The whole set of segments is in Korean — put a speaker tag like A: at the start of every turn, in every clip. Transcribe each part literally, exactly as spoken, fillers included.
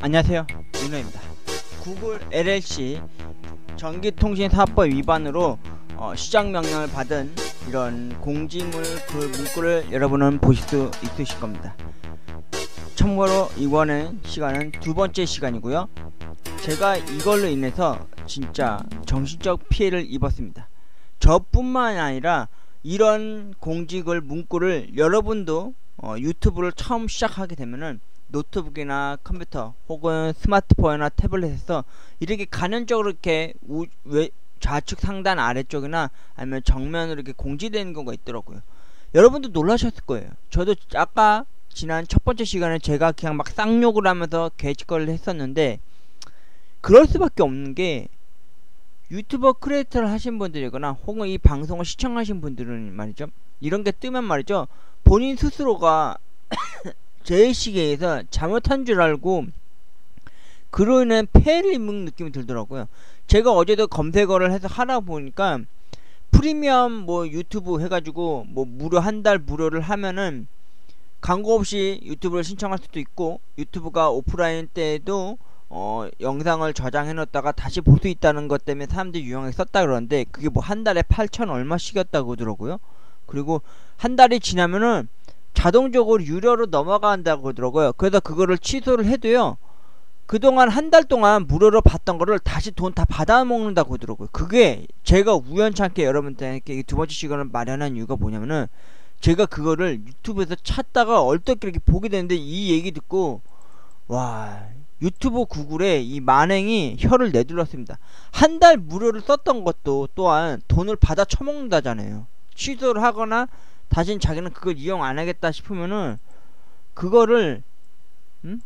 A: 안녕하세요, 윤호입니다. 구글 엘엘씨 전기통신사업법 위반으로 어, 시정 명령을 받은 이런 공지물 그 문구를 여러분은 보실 수 있으실 겁니다. 참고로 이번엔 시간은 두 번째 시간이고요. 제가 이걸로 인해서 진짜 정신적 피해를 입었습니다. 저뿐만 아니라 이런 공지글 문구를 여러분도 어, 유튜브를 처음 시작하게 되면은 노트북이나 컴퓨터 혹은 스마트폰이나 태블릿에서 이렇게 간헐적으로 이렇게 우, 외, 좌측 상단 아래쪽이나 아니면 정면으로 이렇게 공지되는 경우가 있더라고요. 여러분도 놀라셨을 거예요. 저도 아까 지난 첫 번째 시간에 제가 그냥 막 쌍욕을 하면서 개짓거리를 했었는데, 그럴 수밖에 없는 게 유튜버 크리에이터를 하신 분들이거나 혹은 이 방송을 시청하신 분들은 말이죠, 이런 게 뜨면 말이죠, 본인 스스로가 제의식에서 잘못한 줄 알고 그로 인해 폐해를 입는 느낌이 들더라고요. 제가 어제도 검색어를 해서 하다 보니까 프리미엄 뭐 유튜브 해가지고 뭐 무료 한 달 무료를 하면은 광고 없이 유튜브를 신청할 수도 있고, 유튜브가 오프라인 때에도 어 영상을 저장해 놓았다가 다시 볼 수 있다는 것 때문에 사람들이 유용하게 썼다 그러는데, 그게 뭐 한 달에 팔천 얼마씩이었다고 그러더라고요. 그리고 한 달이 지나면은 자동적으로 유료로 넘어간다고 그러더라고요. 그래서 그거를 취소를 해도요, 그동안 한 달 동안 무료로 봤던 거를 다시 돈 다 받아먹는다고 그러더라고요. 그게 제가 우연찮게 여러분들께 두 번째 시간을 마련한 이유가 뭐냐면은, 제가 그거를 유튜브에서 찾다가 얼떨결에 이렇게 보게 되는데, 이 얘기 듣고 와, 유튜브 구글에 이 만행이 혀를 내둘렀습니다. 한 달 무료를 썼던 것도 또한 돈을 받아 처먹는다잖아요. 취소를 하거나 다신 자기는 그걸 이용 안 하겠다 싶으면은 그거를 음?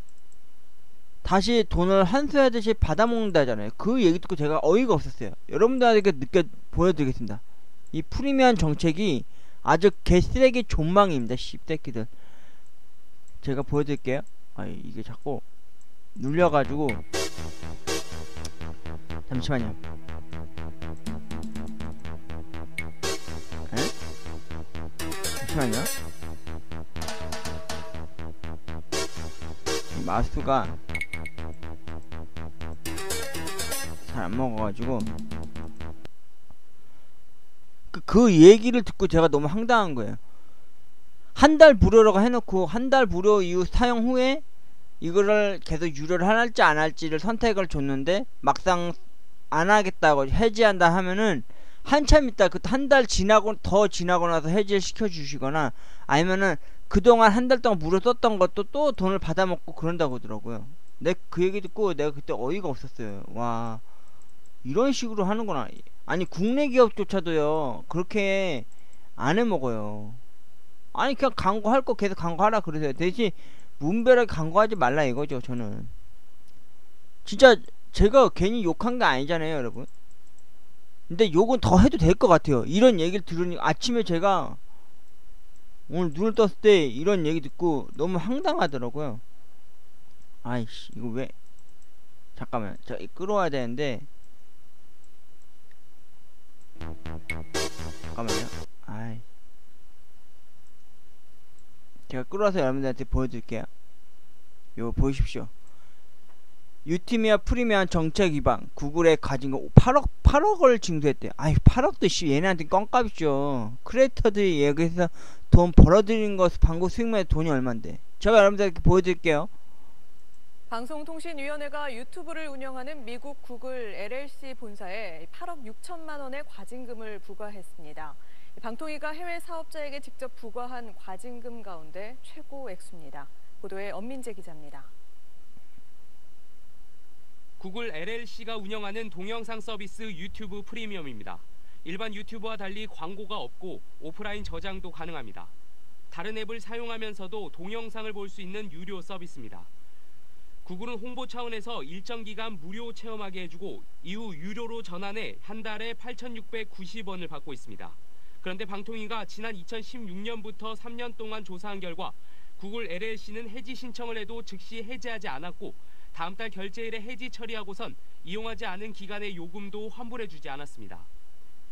A: 다시 돈을 환수하듯이 받아먹는다잖아요. 그 얘기 듣고 제가 어이가 없었어요. 여러분들에게 느껴 보여드리겠습니다. 이 프리미엄 정책이 아주 개쓰레기 존망입니다. 씹새끼들. 제가 보여드릴게요. 아, 이게 자꾸 눌려가지고. 잠시만요. 에? 잠시만요. 이 마우스가 잘 안 먹어가지고 그, 그 얘기를 듣고 제가 너무 황당한 거예요. 한 달 무료라고 해놓고 한 달 무료 이후 사용 후에 이거를 계속 유료를 할지 안 할지를 선택을 줬는데, 막상 안 하겠다고 해지한다 하면은 한참 있다 그 한 달 지나고 더 지나고 나서 해지를 시켜 주시거나, 아니면은 그동안 한 달 동안 무료 썼던 것도 또 돈을 받아먹고 그런다고 하더라고요. 내 그 얘기 듣고 내가 그때 어이가 없었어요. 와, 이런 식으로 하는구나. 아니, 국내 기업조차도요 그렇게 안 해먹어요. 아니, 그냥 광고할 거 계속 광고하라 그러세요. 대신 무분별하게 광고하지 말라 이거죠. 저는 진짜 제가 괜히 욕한 게 아니잖아요, 여러분. 근데 욕은 더 해도 될 것 같아요. 이런 얘기를 들으니 아침에 제가 오늘 눈을 떴을 때 이런 얘기 듣고 너무 황당하더라고요. 아이씨, 이거 왜, 잠깐만, 저 끌어와야 되는데, 잠깐만요. 아이, 제가 끌어와서 여러분들한테 보여드릴게요. 이거 보십시오. 유티미아 프리미엄 정책 위반, 구글에 가진 거 팔억 팔억을 징수했대. 아이, 팔억도 씨 얘네한테 껌값이죠. 크리에이터들이 여기서 돈 벌어들인 것 광고 수익만 해도 돈이 얼만데. 제가 여러분들께 보여드릴게요.
B: 방송통신위원회가 유튜브를 운영하는 미국 구글 엘엘씨 본사에 팔억 육천만 원의 과징금을 부과했습니다. 방통위가 해외 사업자에게 직접 부과한 과징금 가운데 최고 액수입니다. 보도에 엄민재 기자입니다.
C: 구글 엘엘씨가 운영하는 동영상 서비스 유튜브 프리미엄입니다. 일반 유튜브와 달리 광고가 없고 오프라인 저장도 가능합니다. 다른 앱을 사용하면서도 동영상을 볼 수 있는 유료 서비스입니다. 구글은 홍보 차원에서 일정 기간 무료 체험하게 해주고 이후 유료로 전환해 한 달에 팔천육백구십 원을 받고 있습니다. 그런데 방통위가 지난 이천십육 년부터 삼 년 동안 조사한 결과 구글 엘엘씨는 해지 신청을 해도 즉시 해지하지 않았고, 다음 달 결제일에 해지 처리하고선 이용하지 않은 기간의 요금도 환불해주지 않았습니다.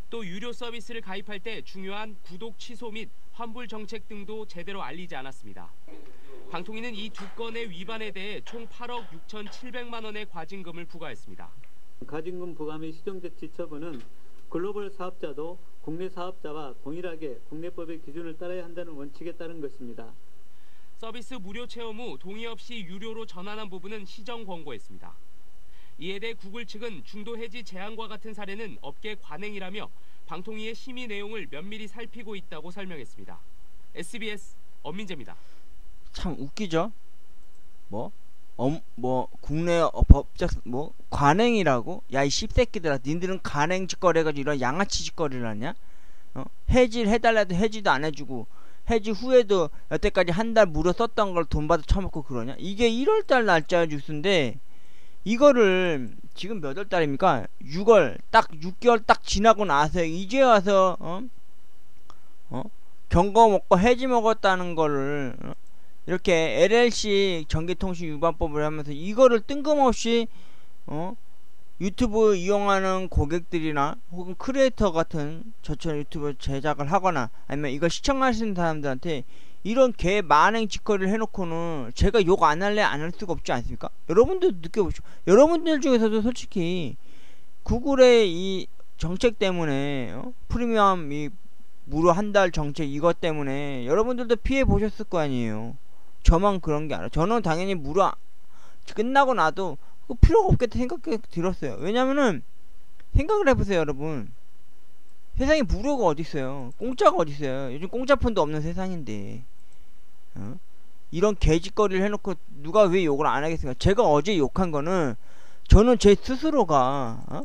C: 또 유료 서비스를 가입할 때 중요한 구독 취소 및 환불 정책 등도 제대로 알리지 않았습니다. 방통위는 이 두 건의 위반에 대해 총 팔억 육천칠백만 원의 과징금을 부과했습니다.
D: 과징금 부과 및 시정조치 처분은 글로벌 사업자도 국내 사업자와 동일하게 국내법의 기준을 따라야 한다는 원칙에 따른 것입니다.
C: 서비스 무료 체험 후 동의 없이 유료로 전환한 부분은 시정 권고했습니다. 이에 대해 구글 측은 중도 해지 제한과 같은 사례는 업계 관행이라며 방통위의 심의 내용을 면밀히 살피고 있다고 설명했습니다. 에스비에스 엄민재입니다.
A: 참 웃기죠? 뭐? 어, 뭐 국내 어, 법적 뭐 관행이라고? 야 이 씹새끼들아, 니들은 관행 짓거리 해가지고 이런 양아치 짓거리를 하냐? 어? 해지를 해달라도 해지도 안 해주고 해지 후에도 여태까지 한 달 무료 썼던 걸 돈 받아 처먹고 그러냐? 이게 일월달 날짜 뉴스인데 이거를 지금 몇 월 달입니까? 유월 딱 육 개월 딱 지나고 나서 이제 와서 어? 어? 경고 먹고 해지 먹었다는 거를 어? 이렇게 엘엘씨 전기통신 위반법을 하면서 이거를 뜬금없이 어? 유튜브 이용하는 고객들이나 혹은 크리에이터 같은 저처럼 유튜브 제작을 하거나 아니면 이걸 시청하시는 사람들한테 이런 개 만행 짓거리를 해놓고는 제가 욕 안 할래 안 할 수가 없지 않습니까? 여러분들 느껴보시오. 여러분들 중에서도 솔직히 구글의 이 정책 때문에 어? 프리미엄 이 무료 한 달 정책 이것 때문에 여러분들도 피해 보셨을 거 아니에요. 저만 그런 게 아니라 저는 당연히 무료 끝나고 나도 필요가 없겠다 생각이 들었어요. 왜냐면은 생각을 해보세요 여러분. 세상에 무료가 어딨어요. 공짜가 어딨어요. 요즘 공짜폰도 없는 세상인데 어? 이런 개짓거리를 해놓고 누가 왜 욕을 안 하겠습니까? 제가 어제 욕한 거는 저는 제 스스로가 어?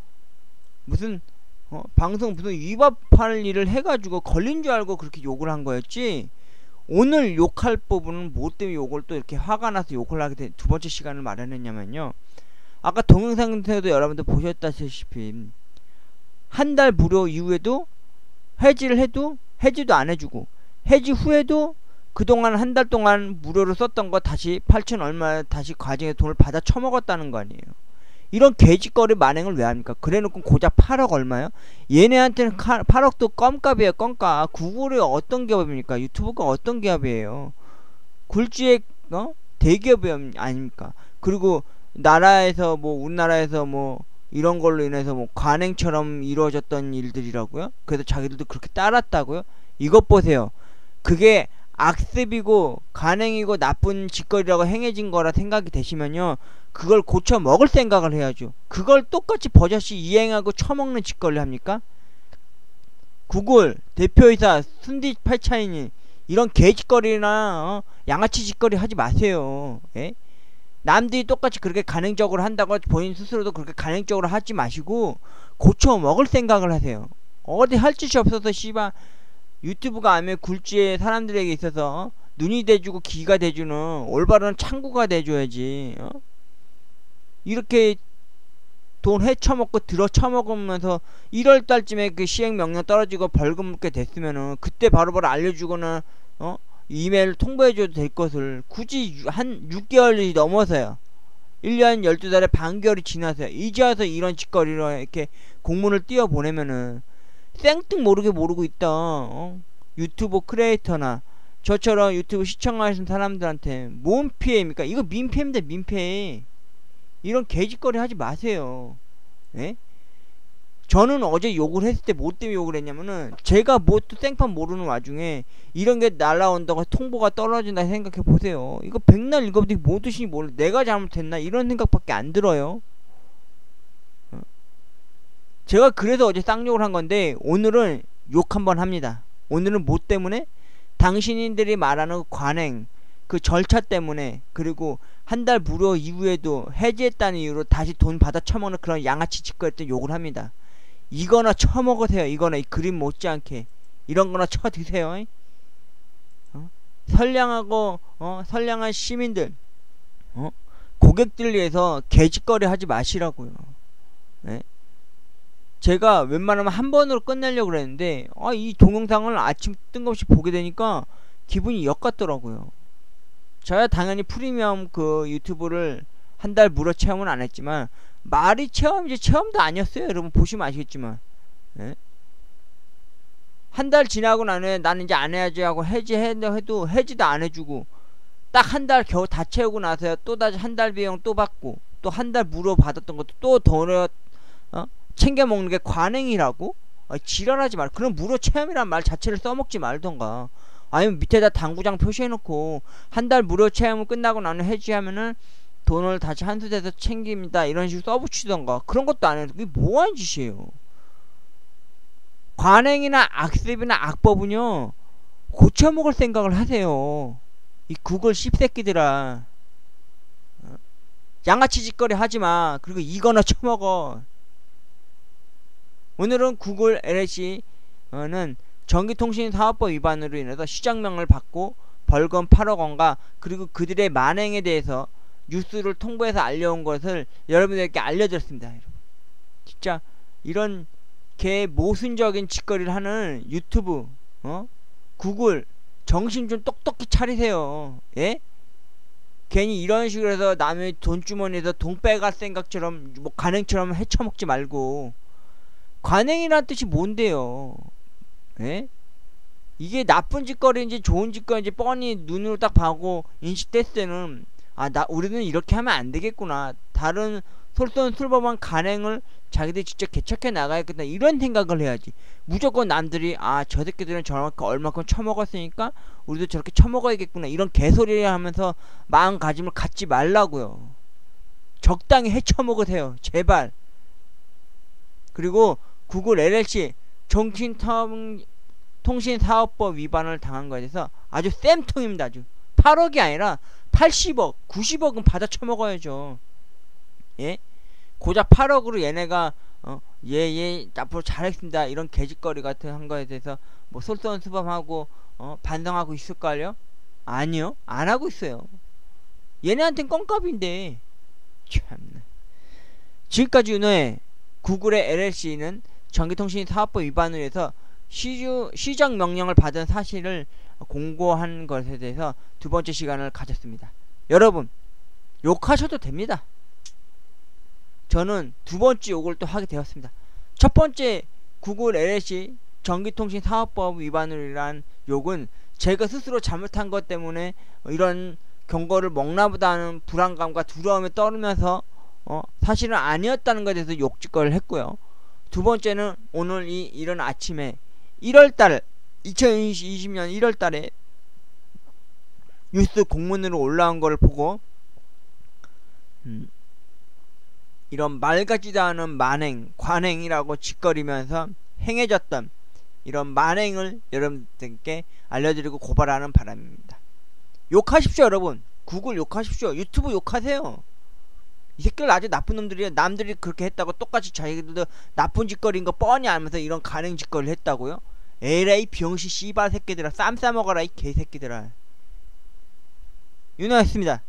A: 무슨 어? 방송 무슨 위법할 일을 해가지고 걸린 줄 알고 그렇게 욕을 한 거였지, 오늘 욕할 부분은 뭐 때문에 욕을 또 이렇게 화가 나서 욕을 하게 된 두 번째 시간을 마련했냐면요, 아까 동영상에서도 여러분들 보셨다시피 한 달 무료 이후에도 해지를 해도 해지도 안 해주고 해지 후에도 그동안 한 달 동안 무료로 썼던 거 다시 팔천 얼마 다시 과정에 돈을 받아 처먹었다는 거 아니에요. 이런 개짓거리 만행을 왜 합니까? 그래놓고 고작 팔억 얼마요? 얘네한테는 팔억도 껌값이에요. 껌값. 구글이 어떤 기업입니까? 유튜브가 어떤 기업이에요? 굴지의 어? 대기업 아닙니까? 그리고 나라에서 뭐 우리나라에서 뭐 이런 걸로 인해서 뭐 관행처럼 이루어졌던 일들이라고요? 그래서 자기들도 그렇게 따랐다고요? 이것 보세요. 그게 악습이고 관행이고 나쁜 짓거리라고 행해진 거라 생각이 되시면요, 그걸 고쳐 먹을 생각을 해야죠. 그걸 똑같이 버젓이 이행하고 처먹는 짓거리 합니까? 구글 대표이사 순디 팔차이니 이런 개짓거리나 어? 양아치 짓거리 하지 마세요. 예? 남들이 똑같이 그렇게 간행적으로 한다고 본인 스스로도 그렇게 간행적으로 하지 마시고 고쳐 먹을 생각을 하세요. 어디 할 짓이 없어서 씨발 유튜브가 아니면 굴지의 사람들에게 있어서 어? 눈이 돼주고 귀가 돼주는 올바른 창구가 돼줘야지. 어? 이렇게 돈 헤쳐먹고 들어쳐먹으면서 일월 달쯤에 그 시행명령 떨어지고 벌금 묻게 됐으면은 그때 바로바로 알려주거나 어? 이메일 통보해줘도 될 것을 굳이 한 육 개월이 넘어서요, 일 년 열두 달에 반개월이 지나서요, 이제 와서 이런 짓거리로 이렇게 공문을 띄워보내면은 생뚱 모르게 모르고 있다 어? 유튜브 크리에이터나 저처럼 유튜브 시청하시는 사람들한테 뭔 피해입니까? 이거 민폐입니다. 민폐. 이런 개짓거리 하지 마세요. 예? 저는 어제 욕을 했을 때 뭐 때문에 욕을 했냐면은 제가 뭐 또 생판 모르는 와중에 이런 게 날라온다고 통보가 떨어진다 생각해 보세요. 이거 백날 읽어도 뭐 뜻인지 몰라. 내가 잘못했나 이런 생각밖에 안 들어요. 어? 제가 그래서 어제 쌍욕을 한 건데 오늘은 욕 한번 합니다. 오늘은 뭐 때문에? 당신들이 말하는 관행 그 절차 때문에, 그리고 한 달 무료 이후에도 해지했다는 이유로 다시 돈 받아 처먹는 그런 양아치 짓거리 때 욕을 합니다. 이거나 처먹으세요. 이거나 이 그림 못지않게 이런 거나 쳐드세요. 어? 선량하고 어? 선량한 시민들 어? 고객들 위해서 개짓거리 하지 마시라고요. 네? 제가 웬만하면 한 번으로 끝내려고 그랬는데 아, 이 동영상을 아침 뜬금없이 보게 되니까 기분이 역 같더라고요. 저야 당연히 프리미엄 그 유튜브를 한 달 무료 체험은 안 했지만 말이 체험이지 체험도 아니었어요. 여러분 보시면 아시겠지만 예? 한 달 지나고 나면 나는 이제 안 해야지 하고 해지해도 해도 해지도 안 해주고 딱 한 달 겨우 다 채우고 나서야 또다시 한 달 비용 또 받고 또 한 달 무료 받았던 것도 또 더 어? 챙겨 먹는 게 관행이라고? 아, 지랄하지 말. 그럼 무료 체험이란 말 자체를 써먹지 말던가. 아니면 밑에다 당구장 표시해놓고 한 달 무료 체험을 끝나고 나는 해지하면은 돈을 다시 한수대에서 챙깁니다 이런 식으로 써붙이던가. 그런 것도 안 해도 그게 뭐하는 짓이에요. 관행이나 악습이나 악법은요 고쳐먹을 생각을 하세요. 이 구글 씹새끼들아. 어? 양아치 짓거리 하지마. 그리고 이거나 쳐먹어. 오늘은 구글 엘엘씨는 전기통신사업법 위반으로 인해서 시장명을 받고 벌금 팔억 원과 그리고 그들의 만행에 대해서 뉴스를 통보해서 알려온 것을 여러분들께 알려드렸습니다. 여러분. 진짜 이런 개 모순적인 짓거리를 하는 유튜브, 어? 구글 정신 좀 똑똑히 차리세요. 예? 괜히 이런 식으로 해서 남의 돈주머니에서 돈 빼갈 생각처럼 뭐 관행처럼 헤쳐먹지 말고. 관행이란 뜻이 뭔데요? 예? 이게 나쁜 짓거리인지 좋은 짓거리인지 뻔히 눈으로 딱 봐고 인식됐을 때는 아, 나 우리는 이렇게 하면 안 되겠구나. 다른 솔선수범한 관행을 자기들이 직접 개척해 나가야겠다. 이런 생각을 해야지. 무조건 남들이 아, 저 새끼들은 저만큼 얼마큼 처먹었으니까 우리도 저렇게 처먹어야겠구나. 이런 개소리를 하면서 마음가짐을 갖지 말라고요. 적당히 헤쳐먹으세요. 제발. 그리고 구글 엘엘씨 정신통신사업법 위반을 당한 거에 대해서 아주 쌤통입니다. 아주 팔억이 아니라 팔십억, 구십억은 받아 처먹어야죠. 예? 고작 팔억으로 얘네가 어, 예, 예, 앞으로 잘했습니다. 이런 개짓거리 같은 한 거에 대해서 뭐 솔선수범하고 어, 반성하고 있을걸요? 아니요. 안 하고 있어요. 얘네한텐 껌값인데. 참나. 지금까지 윤호의 구글의 엘엘씨는 전기통신사업법 위반을 해서 시주, 시정 명령을 받은 사실을 공고한 것에 대해서 두 번째 시간을 가졌습니다. 여러분 욕하셔도 됩니다. 저는 두 번째 욕을 또 하게 되었습니다. 첫 번째 구글 엘엘씨 전기통신사업법 위반을 한 욕은 제가 스스로 잘못한 것 때문에 이런 경고를 먹나보다 하는 불안감과 두려움에 떨면서 어, 사실은 아니었다는 것에 대해서 욕짓거리를 했고요. 두 번째는 오늘 이 이런 아침에 일월달 이천이십 년 일월달에 뉴스 공문으로 올라온 걸 보고 음, 이런 말 같지도 않은 만행, 관행이라고 짓거리면서 행해졌던 이런 만행을 여러분들께 알려드리고 고발하는 바람입니다. 욕하십시오 여러분. 구글 욕하십시오. 유튜브 욕하세요. 이 새끼들 아주 나쁜 놈들이에요. 남들이 그렇게 했다고 똑같이 자기들도 나쁜 짓거리인 거 뻔히 알면서 이런 가능 짓거리를 했다고요? 에라이 병신 씨발 새끼들아. 쌈 싸먹어라 이 개새끼들아. 윤호였습니다.